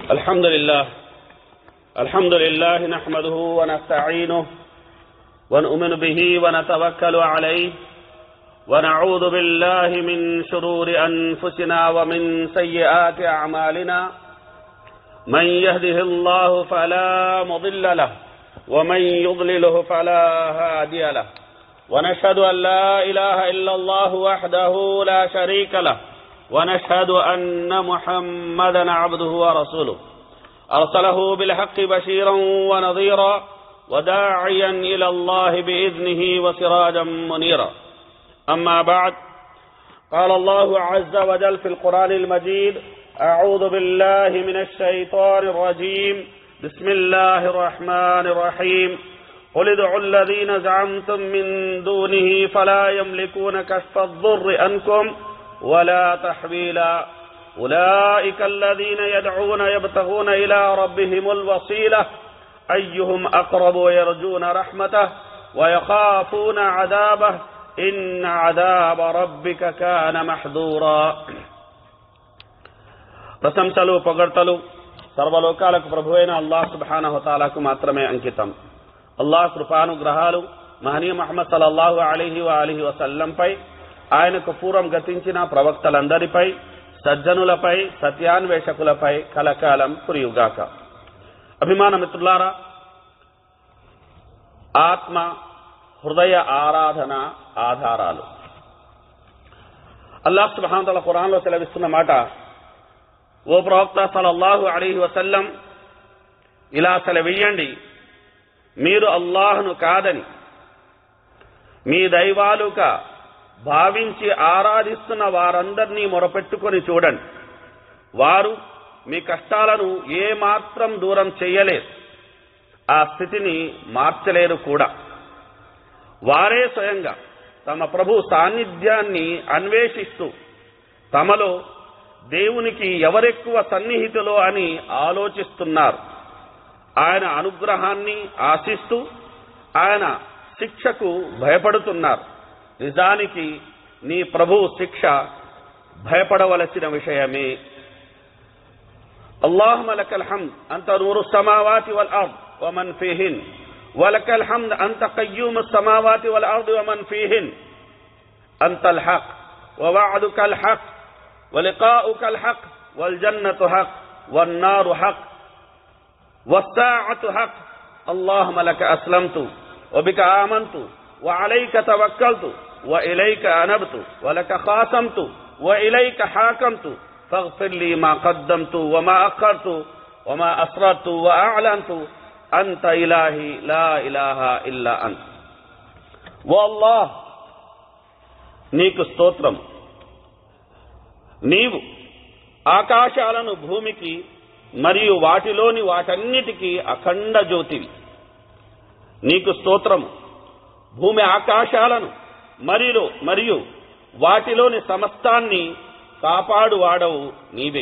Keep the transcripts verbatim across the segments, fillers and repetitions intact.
الحمد لله الحمد لله نحمده ونستعينه ونؤمن به ونتوكل عليه ونعوذ بالله من شرور أنفسنا ومن سيئات أعمالنا من يهده الله فلا مضل له ومن يضلله فلا هادي له ونشهد أن لا إله إلا الله وحده لا شريك له ونشهد أن محمدا عبده ورسوله أرسله بالحق بشيرا ونظيرا وداعيا إلى الله بإذنه وسراجا منيرا. أما بعد، قال الله عز وجل في القرآن المجيد: أعوذ بالله من الشيطان الرجيم، بسم الله الرحمن الرحيم. قل ادعوا الذين زعمتم من دونه فلا يملكون كشف الضر عنكم ولا تحويلا أولئك الذين يدعون يبتغون إلى ربهم الوسيلة أيهم أقرب ويرجون رحمته ويخافون عذابه إن عذاب ربك كان محذورا. ప్రశంసలు పొగడ్తలు సర్వలోకాలకు ప్రభువైన అల్లాహ్ సుబ్హానహు వ తఆలాకు మాత్రమే అంకితం. అల్లాహ్ కృపానుగ్రహాలు మహనీయ ముహమ్మద్ సల్లల్లాహు అలైహి వ ఆలిహి వసల్లంపై, ఆయనకు పూర్వం గతించిన ప్రవక్తలందరిపై, సజ్జనులపై, సత్యాన్వేషకులపై కలకాలం కురియుగాక. అభిమాన మిత్రులారా, ఆత్మ హృదయ ఆరాధన ఆధారాలు. అల్లాహ్ సుబ్హానహు వ తఆలా ఖురాన్లో సెలవిస్తున్న మాట: ఓ ప్రవక్త సల్లల్లాహు అలైహి వసల్లం, ఇలా సెలవీయండి, మీరు అల్లాహ్ను కాదని మీ దైవాలుగా భావించి ఆరాధిస్తున్న వారందరినీ మొరపెట్టుకొని చూడండి. వారు మీ కష్టాలను ఏమాత్రం దూరం చెయ్యలేరు, ఆ స్థితిని మార్చలేరు కూడా. వారే స్వయంగా తమ ప్రభు సాన్నిధ్యాన్ని అన్వేషిస్తూ తమలో దేవునికి ఎవరెక్కువ సన్నిహితులో అని ఆలోచిస్తున్నారు. ఆయన అనుగ్రహాన్ని ఆశిస్తూ ఆయన శిక్షకు భయపడుతున్నారు. నిజానికి నీ ప్రభు శిక్ష భయపడవలసిన విషయమే. అల్లాహుమ్మ లకల్ హమ్ద్ అంత నూరు సమావాతి వల్ అర్ద్ వమన్ ఫీహిన్ వలకల్ హమ్ద్ అంత ఖయ్యూముస్ సమావాతి వల్ అర్ద్ వమన్ ఫీహిన్ అంతల్ హక్ వవఅదుకల్ హక్ వలికాఉకల్ హక్ వల్ జన్నతు హక్ వన్నారు హక్ వస్సాఅతు హక్. అల్లాహుమ్మ లక అస్లమ్తు వబిక ఆమంతు వఅలైక తవక్కల్తు وإليك أنبت ولك خاصمت وإليك حاكمت فاغفر لي ما قدمت وما أخرت وما أسررت وأعلنت أنت إلهي لا إله إلا أنت. والله నీకు స్తోత్రం. నీవు ఆకాశాలను భూమికి మరియు వాటిలోని వాటన్నిటికీ అఖండ జ్యోతివి. నీకు స్తోత్రము. భూమి ఆకాశాలను మరియు మరియు వాటిలోని సమస్తాన్ని కాపాడువాడవు నీవే.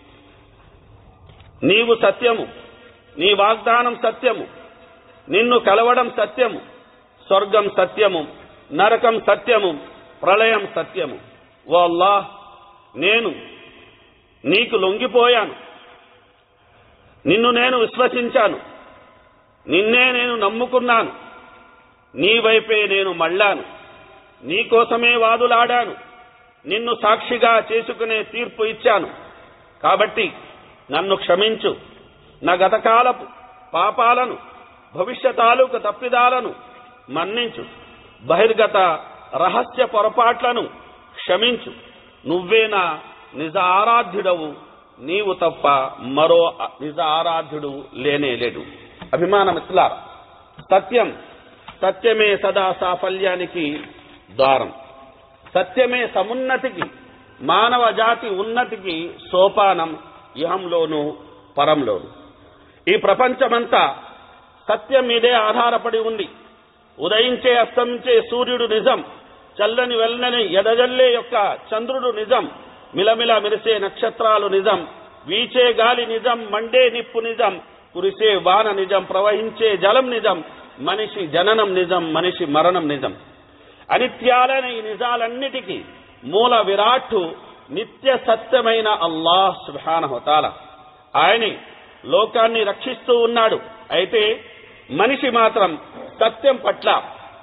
నీవు సత్యము, నీ వాగ్దానం సత్యము, నిన్ను కలవడం సత్యము, స్వర్గం సత్యము, నరకం సత్యము, ప్రళయం సత్యము. ఓ అల్లాహ్, నేను నీకు లొంగిపోయాను, నిన్ను నేను విశ్వసించాను, నిన్నే నేను నమ్ముకున్నాను, నీ వైపే నేను మళ్ళాను, నీకోసమే వాదులాడాను, నిన్ను సాక్షిగా చేసుకునే తీర్పు ఇచ్చాను. కాబట్టి నన్ను క్షమించు, నా గతకాలపు పాపాలను, భవిష్యతాలూకు తప్పిదాలను మన్నించు, బహిర్గత రహస్య పొరపాట్లను క్షమించు. నువ్వే నా నిజ ఆరాధ్యుడవు, నీవు తప్ప మరో నిజ ఆరాధ్యుడు లేనే లేడు. అభిమాన మిత్రులారా, సత్యం సత్యమే సదా సాఫల్యానికి ద్వారం. సత్యమే సమున్నతికి, మానవ జాతి ఉన్నతికి సోపానం, ఇహంలోను పరంలోను. ఈ ప్రపంచమంతా సత్యం మీదే ఆధారపడి ఉంది. ఉదయించే అస్తమించే సూర్యుడు నిజం, చల్లని వెల్లని ఎదజల్లే యొక్క చంద్రుడు నిజం, మిలమిల మెరిసే నక్షత్రాలు నిజం, వీచే గాలి నిజం, మండే నిప్పు నిజం, కురిసే వాన నిజం, ప్రవహించే జలం నిజం, మనిషి జననం నిజం, మనిషి మరణం నిజం. అనిత్యాలైన ఈ నిజాలన్నిటికీ మూల విరాట్టు నిత్య సత్యమైన అల్లాహ్ సుబ్హానహు వ తఆలా. ఆయనే లోకాన్ని రక్షిస్తూ ఉన్నాడు. అయితే మనిషి మాత్రం సత్యం పట్ల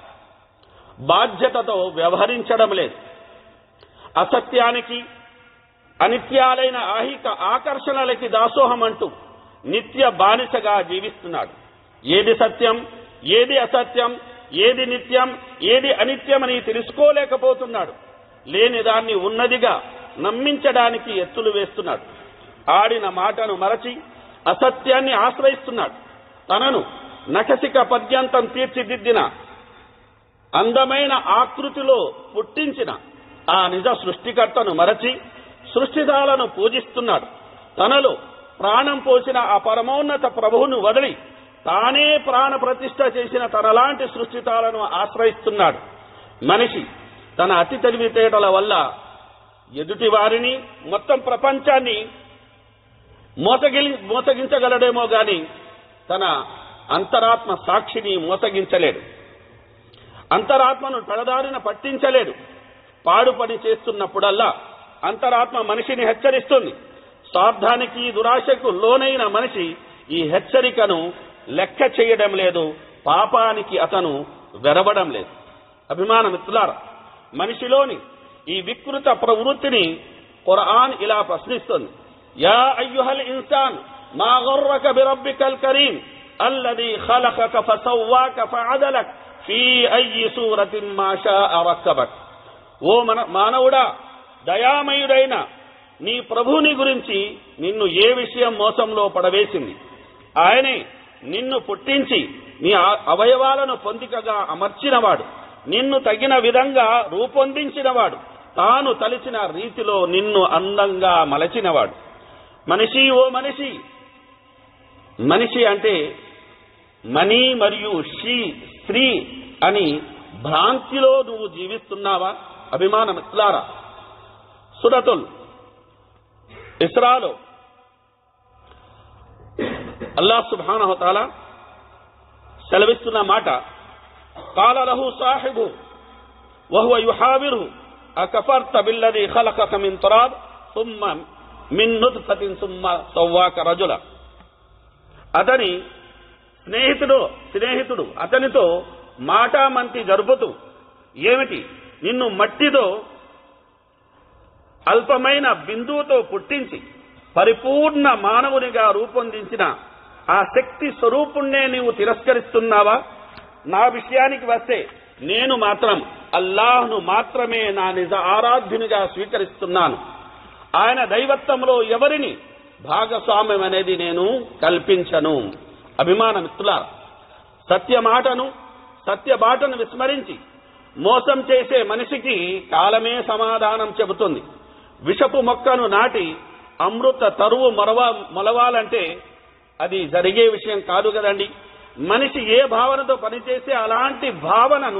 బాధ్యతతో వ్యవహరించడం లేదు. అసత్యానికి, అనిత్యాలైన ఐహిక ఆకర్షణలకి దాసోహం అంటూ నిత్య బానిసగా జీవిస్తున్నాడు. ఏది సత్యం, ఏది అసత్యం, ఏది నిత్యం, ఏది అనిత్యమని తెలుసుకోలేకపోతున్నాడు. లేని దాన్ని ఉన్నదిగా నమ్మించడానికి ఎత్తులు వేస్తున్నాడు. ఆడిన మాటను మరచి అసత్యాన్ని ఆశ్రయిస్తున్నాడు. తనను నఖసిక పర్యంతం తీర్చిదిద్దిన, అందమైన ఆకృతిలో పుట్టించిన ఆ నిజ సృష్టికర్తను మరచి సృష్టిదాలను పూజిస్తున్నాడు. తనలో ప్రాణం పోసిన ఆ పరమోన్నత ప్రభువును వదిలి తానే ప్రాణ ప్రతిష్ఠ చేసిన తనలాంటి సృష్టితాలను ఆశ్రయిస్తున్నాడు. మనిషి తన అతి తెలివితేటల వల్ల ఎదుటి వారిని, మొత్తం ప్రపంచాన్ని మోసగిలి మోసగించగలడేమో గాని తన అంతరాత్మ సాక్షిని మోసగించలేడు. అంతరాత్మను పెడదారిన పట్టించలేడు. పాడు పని చేస్తున్నప్పుడల్లా అంతరాత్మ మనిషిని హెచ్చరిస్తుంది. స్వార్థానికి, దురాశకు లోనైన మనిషి ఈ హెచ్చరికను లెక్క చేయడం లేదు. పాపానికి అతను వెరవడం లేదు. అభిమాన మిత్రులారా, మనిషిలోని ఈ వికృత ప్రవృత్తిని ఖురాన్ ఇలా ప్రశ్నిస్తుంది. యా అయ్యుహల్ ఇన్సాన్ మా గర్రక బిరబ్బికల్ కరీం అల్లదీ ఖలఖక ఫసవ్వాక ఫఅదలక్ ఫీ అయ్యి సూరతిన్ మా షాఅ రక్కబక్. ఓ మన మానవుడా, దయామయుడైన నీ ప్రభువుని గురించి నిన్ను ఏ విషయం మోసంలో పడవేసింది? ఆయనే నిన్ను పుట్టించి నీ అవయవాలను పొందికగా అమర్చినవాడు, నిన్ను తగిన విధంగా రూపొందించినవాడు, తాను తలిచిన రీతిలో నిన్ను అందంగా మలచినవాడు. మనిషి, ఓ మనిషి, మనిషి అంటే మనీ మరియు షీ, స్త్రీ అని భ్రాంతిలో నువ్వు జీవిస్తున్నావా? అభిమాన మిత్రులారా, సూరతుల్ ఇస్రాలో అల్లాహ్ సుబ్హానహు వ తఆలా సెలవిస్తున్న మాట, قال له صاحبه وهو يحاوره أكفرت بالذي خلقك من تراب ثم من نطفة ثم سواك رجلا. అతని స్నేహితుడు స్నేహితుడు అతనితో మాటామంతి జరుపుతూ, ఏమిటి, నిన్ను మట్టితో అల్పమైన బిందువుతో పుట్టించి పరిపూర్ణ మానవునిగా రూపొందించిన ఆ శక్తి స్వరూపుణ్ణే నీవు తిరస్కరిస్తున్నావా? నా విషయానికి వస్తే నేను మాత్రం అల్లాహ్ను మాత్రమే నా నిజ ఆరాధ్యునిగా స్వీకరిస్తున్నాను. ఆయన దైవత్వంలో ఎవరిని భాగస్వామ్యం అనేది నేను కల్పించను. అభిమాన మిత్రులారా, సత్య మాటను, సత్య బాటను విస్మరించి మోసం చేసే మనిషికి కాలమే సమాధానం చెబుతుంది. విషపు మొక్కను నాటి అమృత తరువు మొరవ మొలవాలంటే అది జరిగే విషయం కాదు కదండి. మనిషి ఏ భావనతో పనిచేస్తే అలాంటి భావనను,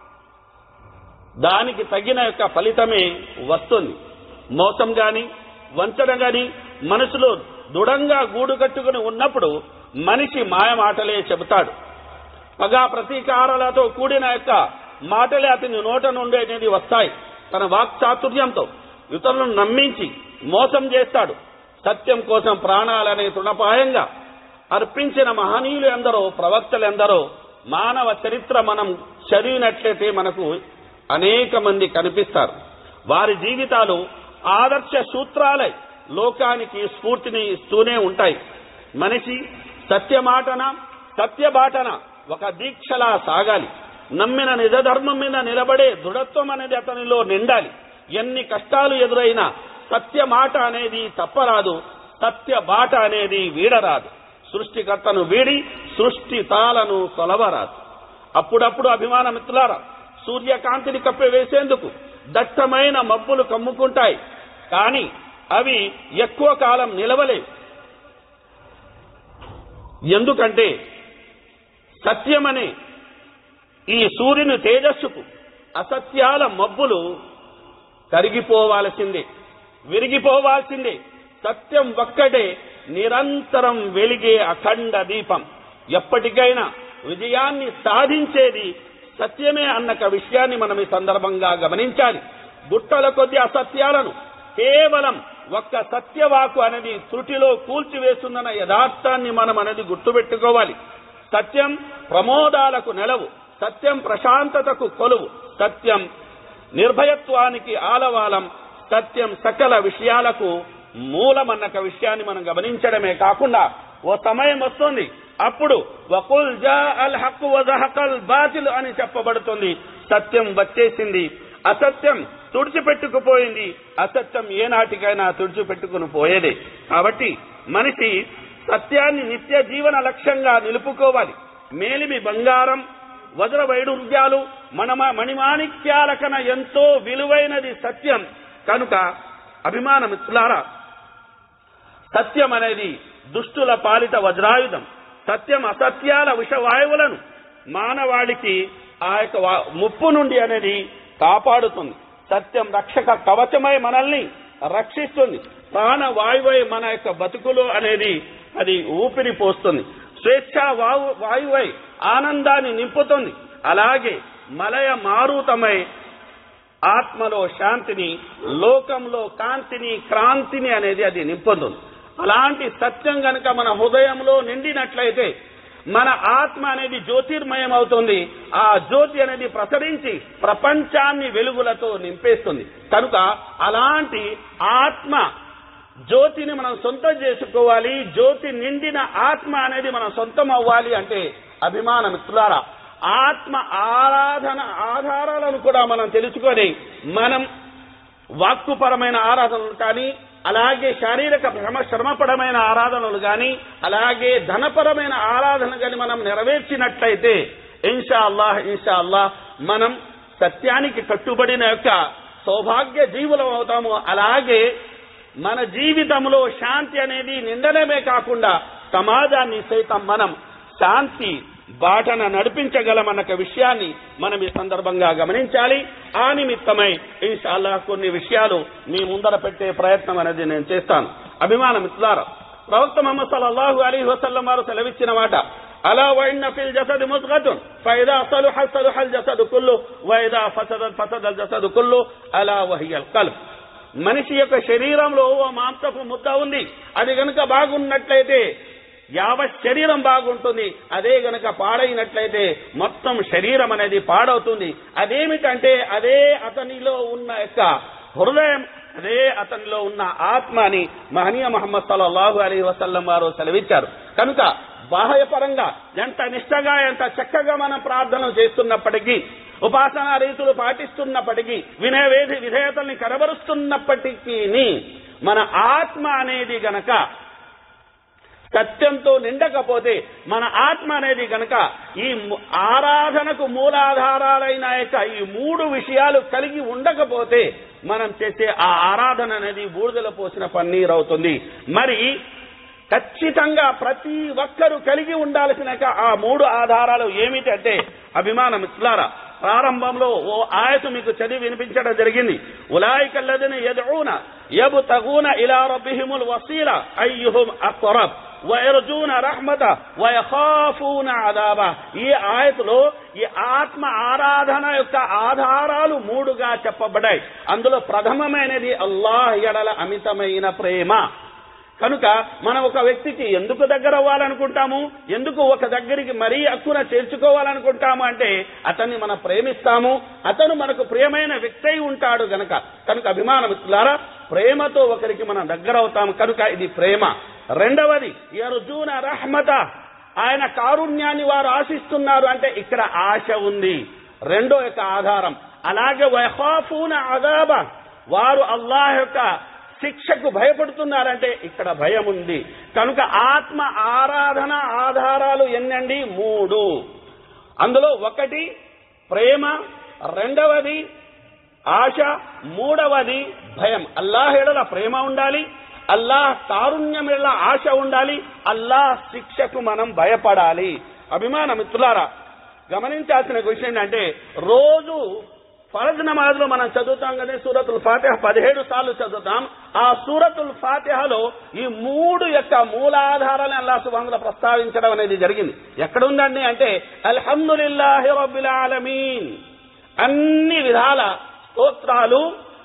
దానికి తగిన యొక్క ఫలితమే వస్తుంది. మోసం గాని, వంచన గాని మనసులో దృఢంగా గూడు కట్టుకుని ఉన్నప్పుడు మనిషి మాయ మాటలే చెబుతాడు. పగా ప్రతీకారాలతో కూడిన యొక్క మాటలే అతని నోట నుండి అనేది వస్తాయి. తన వాక్చాతుర్యంతో ఇతరులను నమ్మించి మోసం చేస్తాడు. సత్యం కోసం ప్రాణాలనే తృణపాయంగా అర్పించిన మహనీయులు ఎందరో, ప్రవక్తలు ఎందరో మానవ చరిత్ర మనం చదివినట్లయితే మనకు అనేక మంది కనిపిస్తారు. వారి జీవితాలు ఆదర్శ సూత్రాలై లోకానికి స్ఫూర్తిని ఇస్తూనే ఉంటాయి. మనిషి సత్యమాటన, సత్యబాటన ఒక దీక్షలా సాగాలి. నమ్మిన నిజధర్మం మీద నిలబడే దృఢత్వం అనేది అతనిలో నిండాలి. ఎన్ని కష్టాలు ఎదురైనా సత్య మాట అనేది తప్పరాదు, సత్య బాట అనేది వీడరాదు. సృష్టికర్తను వీడి సృష్టి తాలను తొలవరాదు. అప్పుడప్పుడు అభిమాన మిత్రులారా, సూర్యకాంతిని కప్పివేసేందుకు దట్టమైన మబ్బులు కమ్ముకుంటాయి, కానీ అవి ఎక్కువ కాలం నిలవలేవు. ఎందుకంటే సత్యమనే ఈ సూర్యుని తేజస్సుకు అసత్యాల మబ్బులు కరిగిపోవాల్సిందే, విరిగిపోవాల్సిందే. సత్యం ఒక్కటే నిరంతరం వెలిగే అఖండ దీపం. ఎప్పటికైనా విజయాన్ని సాధించేది సత్యమే అన్న విషయాన్ని మనం ఈ సందర్భంగా గమనించాలి. గుట్టల కొద్ది అసత్యాలను కేవలం ఒక్క సత్యవాకు అనేది త్రుటిలో కూల్చివేస్తుందన్న యథార్థాన్ని మనం అనేది గుర్తుపెట్టుకోవాలి. సత్యం ప్రమోదాలకు నెలవు, సత్యం ప్రశాంతతకు కొలువు, సత్యం నిర్భయత్వానికి ఆలవాలం, సత్యం సకల విషయాలకు మూలమన్న విషయాన్ని మనం గమనించడమే కాకుండా ఓ సమయం వస్తుంది అప్పుడు వకుల్ జా అల్ హక్ వజహకల్ బాతిల్ అని చెప్పబడుతుంది. సత్యం వచ్చేసింది, అసత్యం తుడిచిపెట్టుకుపోయింది. అసత్యం ఏనాటికైనా తుడిచిపెట్టుకుని పోయేదే. కాబట్టి మనిషి సత్యాన్ని నిత్య జీవన లక్ష్యంగా నిలుపుకోవాలి. మేలిమి బంగారం, వజ్ర వైడూర్యాలు, మనమ మణిమాణిక్యాల కన్నా ఎంతో విలువైనది సత్యం. కనుక అభిమాన మిత్రులారా, సత్యం అనేది దుష్టుల పాలిట వజ్రాయుధం. సత్యం అసత్యాల విషవాయువులను మానవాళికి ఆ యొక్క ముప్పు నుండి అనేది కాపాడుతుంది. సత్యం రక్షక కవచమై మనల్ని రక్షిస్తుంది. ప్రాణవాయువై మన యొక్క బతుకులు అనేది అది ఊపిరి పోస్తుంది. స్వేచ్ఛా వాయు వాయువై ఆనందాన్ని నింపుతుంది. అలాగే మలయ మారుతమై ఆత్మలో శాంతిని, లోకంలో కాంతిని, క్రాంతిని అనేది అది నింపుతుంది. అలాంటి సత్యం గనుక మన హృదయంలో నిండినట్లయితే మన ఆత్మ అనేది జ్యోతిర్మయం అవుతుంది. ఆ జ్యోతి అనేది ప్రసరించి ప్రపంచాన్ని వెలుగులతో నింపేస్తుంది. కనుక అలాంటి ఆత్మ జ్యోతిని మనం సొంతం చేసుకోవాలి. జ్యోతి నిండిన ఆత్మ అనేది మనం సొంతం అవ్వాలి అంటే అభిమాన మిత్రులారా, ఆత్మ ఆరాధన ఆధారాలను కూడా మనం తెలుసుకొని మనం వాక్కుపరమైన ఆరాధనలు కానీ, అలాగే శారీరక శ్రమ శ్రమపరమైన ఆరాధనలు కానీ, అలాగే ధనపరమైన ఆరాధన కానీ మనం నెరవేర్చినట్లయితే ఇన్షా అల్లాహ్ ఇన్షా అల్లాహ్ మనం సత్యానికి కట్టుబడిన యొక్క సౌభాగ్య జీవులం అవుతాము. అలాగే మన జీవితంలో శాంతి అనేది నిండడమే కాకుండా సమాజాన్ని సైతం మనం శాంతి బాటన నడిపించగలమన్న విషయాన్ని మనం ఈ సందర్భంగా గమనించాలి. ఆ నిమిత్తమై ఇన్షాల్లా కొన్ని విషయాలు మీ ముందర పెట్టే ప్రయత్నం అనేది నేను చేస్తాను. అభిమాన మిత్రులారా, ప్రవక్త ముహమ్మద్ సల్లల్లాహు అలైహి వసల్లం వారు సెలవిచ్చిన మాట, అలా వైన్న ఫిల్ జసద్ ముద్గతున్ ఫైదా సలుహ సలుహల్ జసద్ కుల్లు వైదా ఫసదత్ ఫసదల్ జసద్ కుల్లు అలా వహియల్ కల్బ్. మనిషి యొక్క శరీరంలో ఓ మాంసపు ముద్ద ఉంది. అది గనుక బాగున్నట్లయితే యావత్ శరీరం బాగుంటుంది. అదే గనక పాడైనట్లయితే మొత్తం శరీరం అనేది పాడవుతుంది. అదేమిటంటే అదే అతనిలో ఉన్న యొక్క హృదయం, అదే అతనిలో ఉన్న ఆత్మ అని మహనీయ ముహమ్మద్ సల్లల్లాహు అలైహి వసల్లం వారు సెలవిచ్చారు. కనుక బాహ్యపరంగా ఎంత నిష్టగా ఎంత చక్కగా మనం ప్రార్థనలు చేస్తున్నప్పటికీ, ఉపాసనా రీతులు పాటిస్తున్నప్పటికీ, వినయవేది విధేయతల్ని కనబరుస్తున్నప్పటికీ మన ఆత్మ అనేది గనక సత్యంతో నిండకపోతే, మన ఆత్మ అనేది గనక ఈ ఆరాధనకు మూలాధారాలైన యొక్క ఈ మూడు విషయాలు కలిగి ఉండకపోతే మనం చేసే ఆ ఆరాధన అనేది బూడిదలో పోసిన పన్నీర్ అవుతుంది. మరి ఖచ్చితంగా ప్రతి ఒక్కరూ కలిగి ఉండాల్సిన ఆ మూడు ఆధారాలు ఏమిటంటే అభిమాన మిత్రులారా, ప్రారంభంలో ఓ ఆయత మీకు చదివి వినిపించడం జరిగింది. ఉలాయికల్లదిన యదఊన యబ్తగూన ఇలా రబ్బిహిముల్ వసీల అయ్యుహుం అక్రబ్ వయర్జూన రహ్మత వయఖాఫూన అదాబ. ఈ ఆయతలో ఈ ఆత్మ ఆరాధన యొక్క ఆధారాలు మూడుగా చెప్పబడ్డాయి. అందులో ప్రథమమైనది అల్లాహ్ ఎడల అమితమైన ప్రేమ. కనుక మనం ఒక వ్యక్తికి ఎందుకు దగ్గర అవ్వాలనుకుంటాము, ఎందుకు ఒక దగ్గరికి మరీ అక్కున చేర్చుకోవాలనుకుంటాము అంటే అతన్ని మనం ప్రేమిస్తాము, అతను మనకు ప్రియమైన వ్యక్తి అయి ఉంటాడు గనక. కనుక అభిమాన మిత్రులారా, ప్రేమతో ఒకరికి మనం దగ్గర అవుతాము. కనుక ఇది ప్రేమ. రెండవది యర్జూన రహ్మత, ఆయన కారుణ్యాన్ని వారు ఆశిస్తున్నారు అంటే ఇక్కడ ఆశ ఉంది, రెండో యొక్క ఆధారం. అలాగే వయఖాఫూన అదాబ, వారు అల్లాహ్ యొక్క శిక్షకు భయపడుతున్నారంటే ఇక్కడ భయం ఉంది. కనుక ఆత్మ ఆరాధన ఆధారాలు ఎన్నండి? మూడు. అందులో ఒకటి ప్రేమ, రెండవది ఆశ, మూడవది భయం. అల్లాహ్ ఎడల ప్రేమ ఉండాలి, అల్లాహ్ కారుణ్యం ఎడల ఆశ ఉండాలి, అల్లాహ్ శిక్షకు మనం భయపడాలి. అభిమాన మిత్రులారా, గమనించాల్సిన విషయం ఏంటంటే రోజు ఫరజ్ నమాజ్లో మనం చదువుతాం కదా, సూరతుల్ ఫాతిహ పదిహేడు సార్లు చదువుతాం. ఆ సూరతుల్ ఫాతిహలో ఈ మూడు యొక్క మూలాధారాలను అల్లాహ్ సుబ్హానహు వ తఆలా ప్రస్తావించడం అనేది జరిగింది. ఎక్కడుందండి అంటే అల్హమ్దులిల్లాహి రబ్బిల్ ఆలమీన్, అన్ని విధాల స్తోత్రాలు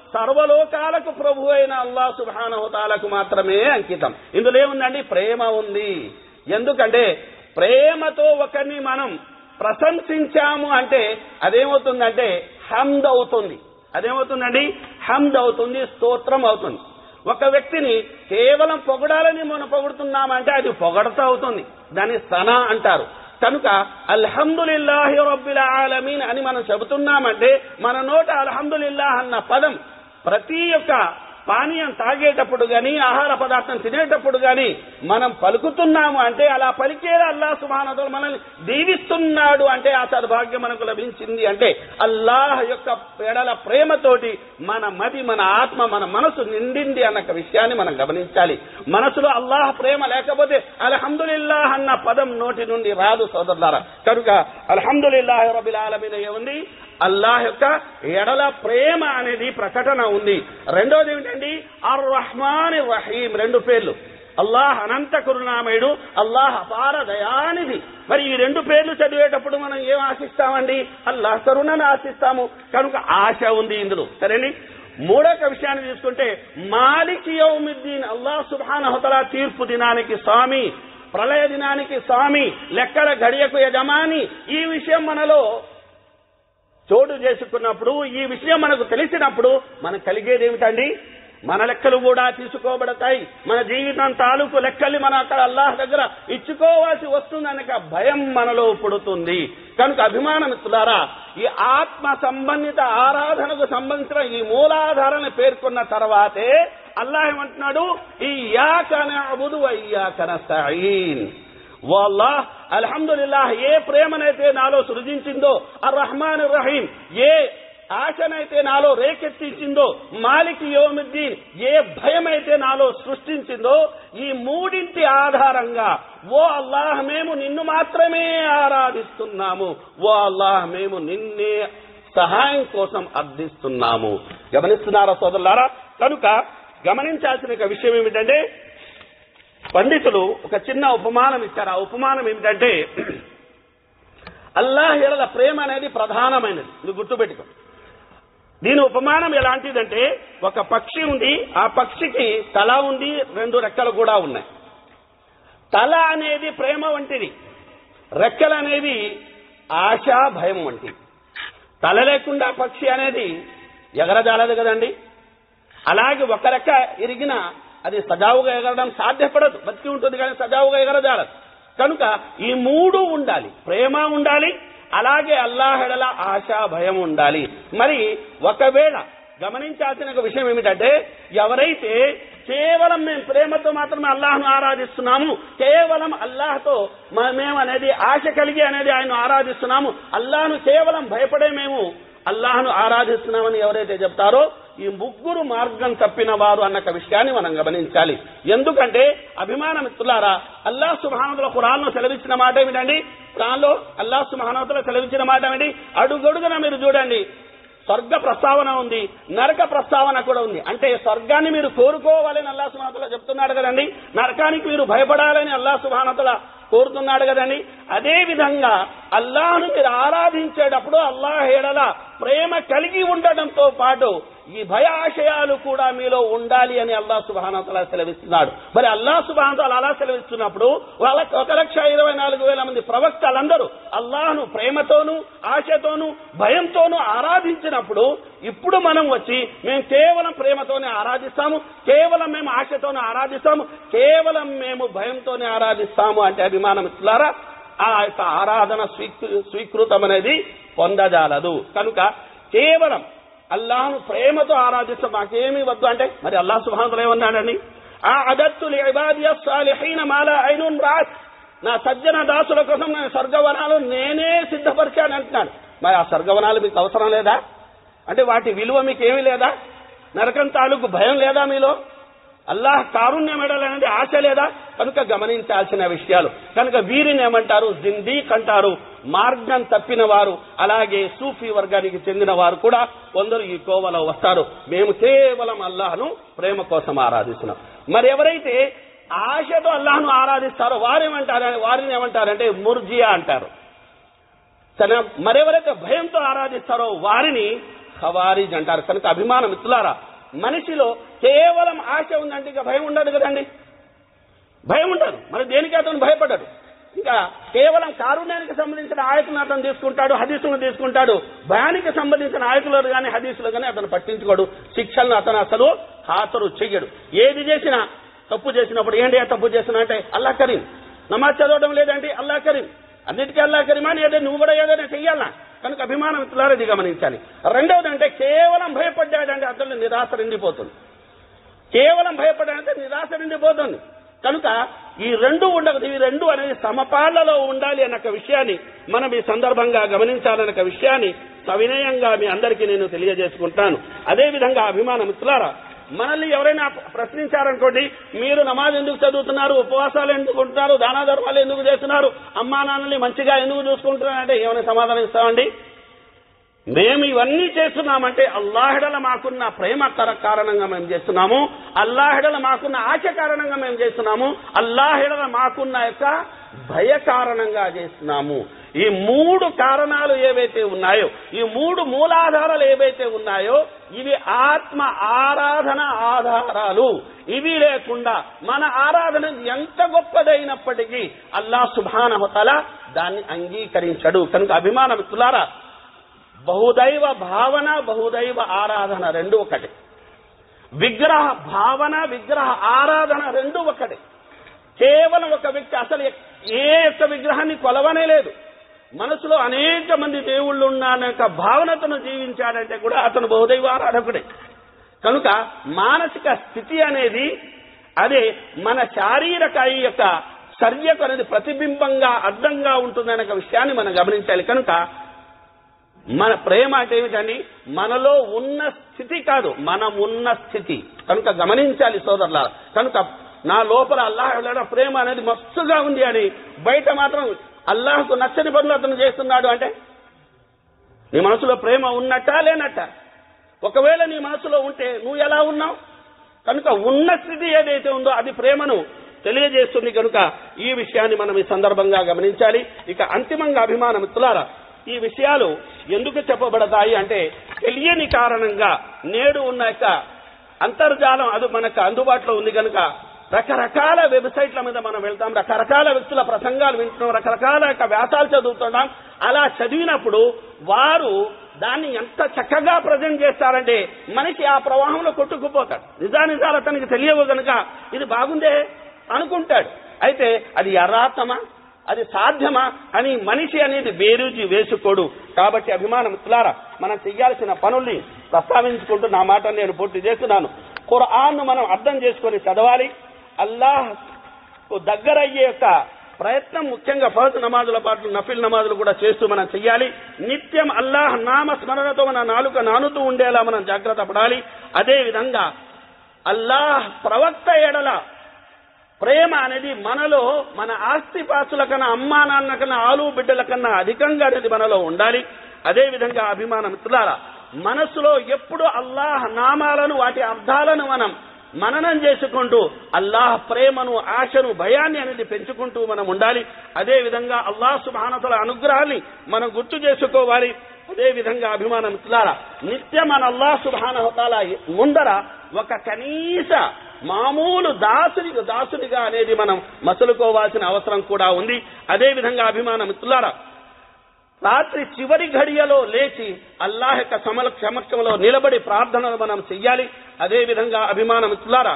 సర్వలోకాలకు ప్రభు అయిన అల్లాహ్ సుబ్హానహు వ తఆలాకు మాత్రమే అంకితం. ఇందులో ఏముందండి? ప్రేమ ఉంది. ఎందుకంటే ప్రేమతో ఒకరిని మనం ప్రశంసించాము అంటే అదేమవుతుందంటే హమ్ద్ అవుతుంది. అదేమవుతుందండి? హమ్ద్ అవుతుంది, స్తోత్రం అవుతుంది. ఒక వ్యక్తిని కేవలం పొగడాలని మనం పొగుడుతున్నామంటే అది పొగడత అవుతుంది, దాన్ని సనా అంటారు. కనుక అల్హమ్దులిల్లాహి రబ్బిల్ ఆలమీన్ అని మనం చెబుతున్నామంటే మన నోట అల్హమ్దులిల్లాహ్ అన్న పదం ప్రతి ఒక్క పానీయం తాగేటప్పుడు గాని ఆహార పదార్థం తినేటప్పుడు గాని మనం పలుకుతున్నాము అంటే అలా పలికేలా అల్లాహ్ సుబ్హానహు వ తఆలా మనల్ని దీవిస్తున్నాడు అంటే ఆ సద్భాగ్యం మనకు లభించింది అంటే అల్లాహ్ యొక్క ఎడల ప్రేమతోటి మన మది, మన ఆత్మ, మన మనసు నిండింది అన్న విషయాన్ని మనం గమనించాలి. మనసులో అల్లాహ్ ప్రేమ లేకపోతే అల్హమ్దులిల్లాహ్ అన్న పదం నోటి నుండి రాదు సోదరులారా. కనుక అల్హమ్దులిల్లాహి రబ్బిల్ ఆలమీన్ ఏముంది? అల్లాహ్ యొక్క ఎడల ప్రేమ అనేది ప్రకటన ఉంది. రెండోది ఏమిటండి? అర్ రహ్మాన్ రహీం, రెండు పేర్లు. అల్లాహ్ అనంత కరుణామయుడు, అల్లాహ్ అపార దయానిధి. మరి ఈ రెండు పేర్లు చదివేటప్పుడు మనం ఏం ఆశిస్తామండి? అల్లాహ్ కరుణను ఆశిస్తాము. కనుక ఆశ ఉంది ఇందులో. సరేండి. మూడొక విషయాన్ని తీసుకుంటే మాలిక్ యౌమిద్దీన్, అల్లాహ్ సుబ్హానహు వ తఆలా తీర్పు దినానికి స్వామి, ప్రళయ దినానికి స్వామి, లెక్కల గడియకు యజమాని. ఈ విషయం మనలో చోటు చేసుకున్నప్పుడు, ఈ విషయం మనకు తెలిసినప్పుడు మనకు కలిగేది ఏమిటండి? మన లెక్కలు కూడా తీసుకోబడతాయి. మన జీవితం తాలూకు లెక్కల్ని మనం అక్కడ అల్లాహ్ దగ్గర ఇచ్చుకోవాల్సి వస్తుందనక భయం మనలో పుడుతుంది. కనుక అభిమానమిత్రులారా, ఈ ఆత్మ సంబంధిత ఆరాధనకు సంబంధించిన ఈ మూలాధారాన్ని పేర్కొన్న తర్వాతే అల్లాహ్ ఏమంటున్నాడు? ఇయ్యాక నఅబుదు వ ఇయ్యాక నస్తഈన్. వల్లాహ్ అల్హమ్దులిల్లాహ్ ఏ ప్రేమనైతే నాలో సృజించిందో, అర్ రహ్మాన్ రహీం ఏ ఆశనైతే నాలో రేకెత్తించిందో, మాలిక్ యౌమిద్దీన్ ఏ భయమైతే నాలో సృష్టించిందో, ఈ మూడింటి ఆధారంగా ఓ అల్లాహ్ మేము నిన్ను మాత్రమే ఆరాధిస్తున్నాము, ఓ అల్లాహ్ మేము నిన్నే సహాయం కోసం అర్థిస్తున్నాము. గమనిస్తున్నారా సోదరులారా? కనుక గమనించాల్సిన ఒక విషయం ఏమిటంటే పండితులు ఒక చిన్న ఉపమానం ఇచ్చారు. ఆ ఉపమానం ఏమిటంటే అల్లాహ్ ఎడల ప్రేమ అనేది ప్రధానమైనది. ఇది గుర్తుపెట్టుకో. దీని ఉపమానం ఎలాంటిదంటే ఒక పక్షి ఉంది, ఆ పక్షికి తల ఉంది, రెండు రెక్కలు కూడా ఉన్నాయి. తల అనేది ప్రేమ వంటిది, రెక్కలు అనేవి ఆశ భయం వంటివి. తల లేకుండా పక్షి అనేది ఎగరజాలదు కదండి. అలాగే ఒక రెక్క ఇరిగిన అది సజావుగా ఎగరడం సాధ్యపడదు, బతికి ఉంటుంది కానీ సజావుగా ఎగరజాలదు. కనుక ఈ మూడు ఉండాలి, ప్రేమ ఉండాలి, అలాగే అల్లాహ్ ఎడల ఆశ భయం ఉండాలి. మరి ఒకవేళ గమనించాల్సిన ఒక విషయం ఏమిటంటే ఎవరైతే కేవలం మేము ప్రేమతో మాత్రమే అల్లాహ్ను ఆరాధిస్తున్నాము, కేవలం అల్లాహ్తో మేము అనేది ఆశ కలిగి అనేది ఆయన ఆరాధిస్తున్నాము, అల్లాహ్ను కేవలం భయపడే మేము అల్లాహ్ను ఆరాధిస్తున్నామని ఎవరైతే చెప్తారో ఈ ముగ్గురు మార్గం తప్పిన వారు అన్న విషయాన్ని మనం గమనించాలి. ఎందుకంటే అభిమానమిత్రులారా, అల్లాహ్ సుబ్హానహు వ తఆలా ఖురాన్లో సెలవిచ్చిన మాట ఏమిటండి? ఖురాన్లో అల్లాహ్ సుబ్హానహు వ తఆలా సెలవిచ్చిన మాట ఏమిటి? అడుగడుగున మీరు చూడండి, స్వర్గ ప్రస్తావన ఉంది, నరక ప్రస్తావన కూడా ఉంది. అంటే స్వర్గాన్ని మీరు కోరుకోవాలని అల్లాహ్ సుబ్హానహు వ తఆలా చెప్తున్నాడు కదండి, నరకానికి మీరు భయపడాలని అల్లాహ్ సుబ్హానహు వ తఆలా కోరుతున్నాడు కదండి. అదే విధంగా అల్లాహ్ను మీరు ఆరాధించేటప్పుడు అల్లాహ్ ఎడల ప్రేమ కలిగి ఉండడంతో పాటు ఈ భయ ఆశయాలు కూడా మీలో ఉండాలి అని అల్లాహ్ సుబ్హానహు వ తఆలా సెలవిస్తున్నాడు. మరి అల్లాహ్ సుబ్హానహు వ తఆలా అలా సెలవిస్తున్నప్పుడు వాళ్ళకి ఒక లక్ష ఇరవై నాలుగు వేల మంది ప్రవక్తలందరూ అల్లాహ్ను ప్రేమతోనూ ఆశతోనూ భయంతోనూ ఆరాధించినప్పుడు ఇప్పుడు మనం వచ్చి మేము కేవలం ప్రేమతోనే ఆరాధిస్తాము, కేవలం మేము ఆశతోనే ఆరాధిస్తాము, కేవలం మేము భయంతోనే ఆరాధిస్తాము అంటే అభిమానం ఇట్లారా ఆ యొక్క ఆరాధన స్వీకృతం అనేది పొందజాలదు. కనుక కేవలం అల్లాహ్ను ప్రేమతో ఆరాధిస్తాం, మాకేమీ వద్దు అంటే మరి అల్లాహ్ సుబ్హానహు వ తఆలా ఏమన్నాడని? ఆ అదత్తు లిఇబాదియ స్సాలిహీన మా లా ఐనున్ రాత్, నా సజ్జన దాసుల కోసం నేను స్వర్గవనాలు నేనే సిద్ధపరిచాను అంటున్నాడు. మరి ఆ స్వర్గవనాలు మీకు అవసరం లేదా? అంటే వాటి విలువ మీకు ఏమీ లేదా? నరకం తాలూకు భయం లేదా మీలో? అల్లాహ్ కారుణ్యం ఎడలనేది ఆశ లేదా? కనుక గమనించాల్సిన విషయాలు. కనుక వీరిని ఏమంటారు? జిందీక్ అంటారు, మార్గం తప్పిన వారు. అలాగే సూఫీ వర్గానికి చెందిన వారు కూడా కొందరు ఈ కోవలో వస్తారు. మేము కేవలం అల్లాహ్ను ప్రేమ కోసం ఆరాధిస్తున్నాం. మరి ఎవరైతే ఆశతో అల్లాహ్ను ఆరాధిస్తారో వారేమంటారు? వారిని ఏమంటారంటే ముర్జియా అంటారు. సరే, మరెవరైతే భయంతో ఆరాధిస్తారో వారిని ఖవారిజ్ అంటారు. కనుక అభిమాన మిత్రులారా, మనిషిలో కేవలం ఆశ ఉందంటే ఇక భయం ఉండదు కదండి, భయం ఉండదు. మరి దేనికి అతను భయపడ్డాడు? ఇంకా కేవలం కారుణ్యానికి సంబంధించిన ఆయతులను అతను తీసుకుంటాడు, హదీసులను తీసుకుంటాడు. భయానికి సంబంధించిన ఆయతులు కానీ హదీసులు కానీ అతను పట్టించుకోడు. శిక్షలను అతను అసలు హాతరు చెయ్యడు. ఏది చేసినా తప్పు చేసినప్పుడు ఏంటి తప్పు చేసినా అంటే అల్లా కరీం, నమాజ్ చదవడం లేదంటే అల్లా కరీం, అన్నిటికీ అల్లా కరీం అని ఏదో నువ్వు కూడా ఏదైనా చెయ్యాలా. కనుక అభిమానం మిత్రులారా ఇది గమనించాలి. రెండవది అంటే కేవలం భయపడ్డాడంటే అతను నిరాశ నిండిపోతుంది. కేవలం భయపడ్డాడంటే నిరాశ నిండిపోతుంది. కనుక ఈ రెండు ఉండదు, ఈ రెండు అనేది సమపాళ్లలో ఉండాలి అన్న విషయాన్ని మనం ఈ సందర్భంగా గమనించాలన్న విషయాన్ని సవినయంగా మీ అందరికీ నేను తెలియజేసుకుంటాను. అదేవిధంగా అభిమాన మిత్రులారా, మనల్ని ఎవరైనా ప్రశ్నించారనుకోండి, మీరు నమాజ్ ఎందుకు చదువుతున్నారు, ఉపవాసాలు ఎందుకు ఉంటున్నారు, దాన ధర్మాలు ఎందుకు చేస్తున్నారు, అమ్మా నాన్నల్ని మంచిగా ఎందుకు చూసుకుంటున్నారు అంటే ఏమైనా సమాధానం ఇస్తామండి? మేము ఇవన్నీ చేస్తున్నామంటే అల్లాహెడల మాకున్న ప్రేమ కారణంగా మేము చేస్తున్నాము, అల్లాహెడల మాకున్న ఆశ కారణంగా మేము చేస్తున్నాము, అల్లాహెడల మాకున్న యొక్క భయ కారణంగా చేస్తున్నాము. ఈ మూడు కారణాలు ఏవైతే ఉన్నాయో, ఈ మూడు మూలాధారాలు ఏవైతే ఉన్నాయో ఇవి ఆత్మ ఆరాధన ఆధారాలు. ఇవి లేకుండా మన ఆరాధన ఎంత గొప్పదైనప్పటికీ అల్లాహ్ సుబ్హానహు వ తఆలా దాన్ని అంగీకరించడు. కనుక అభిమాన మిత్రులారా, బహుదైవ భావన బహుదైవ ఆరాధన రెండు ఒకటి, విగ్రహ భావన విగ్రహ ఆరాధన రెండు ఒకటి. కేవలం ఒక వ్యక్తి అసలు ఏ యొక్క విగ్రహాన్ని కొలవనే లేదు, మనసులో అనేక మంది దేవుళ్ళు ఉన్న యొక్క భావనతను జీవించాడంటే కూడా అతను బహుదైవ ఆరాధకుడే. కనుక మానసిక స్థితి అనేది అదే మన శారీరక ఈ యొక్క చర్యకు అనేది ప్రతిబింబంగా అర్థంగా ఉంటుందనే విషయాన్ని మనం గమనించాలి. కనుక మన ప్రేమ అంటే ఏమిటండి? మనలో ఉన్న స్థితి కాదు, మనం ఉన్న స్థితి. కనుక గమనించాలి సోదరులారా. కనుక నా లోపల అల్లాహ్ ప్రేమ అనేది మస్తుగా ఉంది అని బయట మాత్రం అల్లాహ్కు నచ్చని పనులు అతను చేస్తున్నాడు అంటే నీ మనసులో ప్రేమ ఉన్నట్టా లేనట్టా? ఒకవేళ నీ మనసులో ఉంటే నువ్వు ఎలా ఉన్నావు? కనుక ఉన్న స్థితి ఏదైతే ఉందో అది ప్రేమను తెలియజేస్తుంది. కనుక ఈ విషయాన్ని మనం ఈ సందర్భంగా గమనించాలి. ఇక అంతిమంగా అభిమాన మిత్రులారా, ఈ విషయాలు ఎందుకు చెప్పబడతాయి అంటే తెలియని కారణంగా నేడు ఉన్న యొక్క అంతర్జాలం అది మనకు అందుబాటులో ఉంది కనుక రకరకాల వెబ్సైట్ల మీద మనం వెళ్తాం, రకరకాల వ్యక్తుల ప్రసంగాలు వింటున్నాం, రకరకాల యొక్క వ్యాసాలు చదువుతున్నాం. అలా చదివినప్పుడు వారు దాన్ని ఎంత చక్కగా ప్రజెంట్ చేస్తారంటే మనిషి ఆ ప్రవాహంలో కొట్టుకుపోతాడు. నిజానిజాలు అతనికి తెలియవు కనుక ఇది బాగుందే అనుకుంటాడు. అయితే అది యథార్థమా, అది సాధ్యమా అని మనిషి అనేది బేరుజి వేసుకోడు. కాబట్టి అభిమాన మిత్రులారా, మనం చెయ్యాల్సిన పనుల్ని ప్రస్తావించుకుంటూ నా మాట నేను పూర్తి చేస్తున్నాను. ఖురాన్ను మనం అర్థం చేసుకొని చదవాలి. అల్లాహ్ దగ్గరయ్యే యొక్క ప్రయత్నం ముఖ్యంగా ఫర్జ్ నమాజుల పాటు నఫిల్ నమాజులు కూడా చేస్తూ మనం చెయ్యాలి. నిత్యం అల్లాహ్ నామ స్మరణతో మన నాలుక నానుతూ ఉండేలా మనం జాగ్రత్త పడాలి. అదేవిధంగా అల్లాహ్ ప్రవక్త ఎడల ప్రేమ అనేది మనలో మన ఆస్తిపాస్తుల కన్నా, అమ్మా నాన్న కన్నా, ఆలు బిడ్డల కన్నా అధికంగా అనేది మనలో ఉండాలి. అదేవిధంగా అభిమాన మిత్రులారా, మనసులో ఎప్పుడు అల్లాహ్ నామాలను వాటి అర్థాలను మనం మననం చేసుకుంటూ అల్లాహ్ ప్రేమను, ఆశను, భయాన్ని అనేది పెంచుకుంటూ మనం ఉండాలి. అదేవిధంగా అల్లాహ్ సుబ్హానహు వ తఆలా అనుగ్రహాన్ని మనం గుర్తు చేసుకోవాలి. అదేవిధంగా అభిమాన మిత్రులారా, నిత్యం మన అల్లాహ్ సుబ్హానహు వ తఆలా ముందర ఒక కనీస మామూలు దాసుని దాసునిగా అనేది మనం మసలుకోవాల్సిన అవసరం కూడా ఉంది. అదేవిధంగా అభిమాన మిత్రులారా, రాత్రి చివరి ఘడియలో లేచి అల్లాహ్ యొక్క సమక్షంలో నిలబడి ప్రార్థనలు మనం చెయ్యాలి. అదేవిధంగా అభిమాన మిత్రులారా,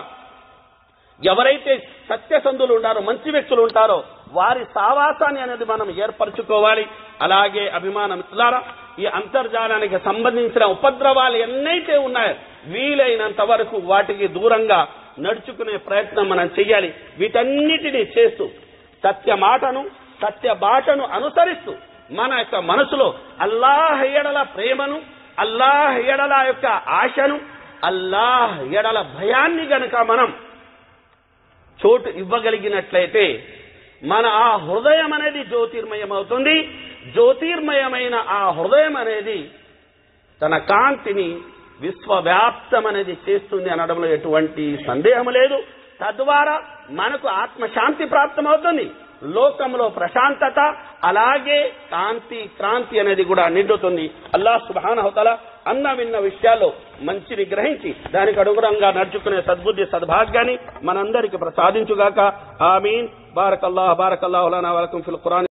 ఎవరైతే సత్యసంధులు ఉంటారో, మంచి వ్యక్తులు ఉంటారో వారి సావాసాన్ని అనేది మనం ఏర్పరచుకోవాలి. అలాగే అభిమాన మిత్రులారా, ఈ అంతర్జాలానికి సంబంధించిన ఉపద్రవాలు ఎన్నైతే ఉన్నాయో వీలైనంత వరకు వాటికి దూరంగా నడుచుకునే ప్రయత్నం మనం చెయ్యాలి. వీటన్నిటినీ చేస్తూ సత్య మాటను, సత్య బాటను అనుసరిస్తూ మన యొక్క మనసులో అల్లాహ్ ఎడల ప్రేమను, అల్లాహ్ ఎడల యొక్క ఆశను, అల్లాహ్ ఎడల భయాన్ని గనుక మనం చోటు ఇవ్వగలిగినట్లయితే మన ఆ హృదయం అనేది జ్యోతిర్మయం అవుతుంది. జ్యోతిర్మయమైన ఆ హృదయం అనేది తన కాంతిని విశ్వవ్యాప్తం అనేది చేస్తుంది అనడంలో ఎటువంటి సందేహం లేదు. తద్వారా మనకు ఆత్మశాంతి ప్రాప్తమవుతుంది. లోకంలో ప్రశాంతత, అలాగే కాంతి క్రాంతి అనేది కూడా నిండుతుంది. అల్లాహ్ సుబ్హానహు వ తఆలా అన్న విన్న విషయాల్లో మంచిని గ్రహించి దానికి అనుగుణంగా నడుచుకునే సద్బుద్ధి సద్భాగ్యాన్ని మనందరికీ ప్రసాదించుగాక. ఆమీన్. బారకల్లాహు బారకల్లాహు లనా వ లకుం ఫిల్ ఖురాన్.